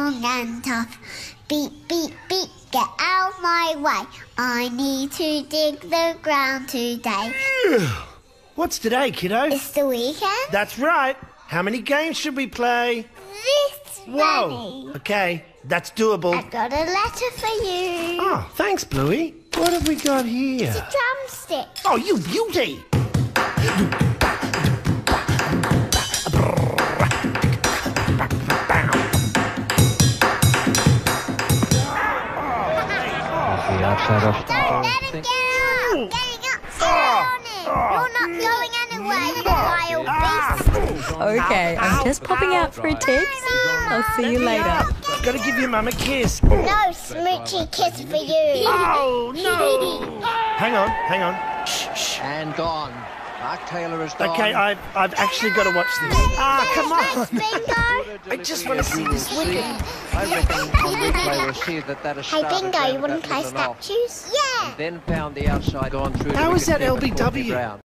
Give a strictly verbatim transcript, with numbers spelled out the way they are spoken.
strong and tough. Beep, beep, beep, get out of my way. I need to dig the ground today. What's today, kiddo? It's the weekend. That's right. How many games should we play? This Whoa. many. Okay, that's doable. I've got a letter for you. Oh, thanks, Bluey. What have we got here? It's a drumstick. Oh, you beauty! Don't let it get up. Getting upside on it. You're not going anywhere, you wild beast. Okay, I'm just popping out for a tips. I'll see you later. I've got to give your mum a kiss. No smoochy kiss for you. Oh, no! Hang on, hang on. Shh, shh. And gone. Mark Taylor is gone. Okay, I've, I've actually got to watch this. Ah, come on! Bingo. I just want to see this wicket. I reckon on replay we'll see that that has Hey, started Bingo, you round want to about play middle and off. statues? Yeah. Then found the outside, gone through. How the is that wicket-keeper, L B W? Brown.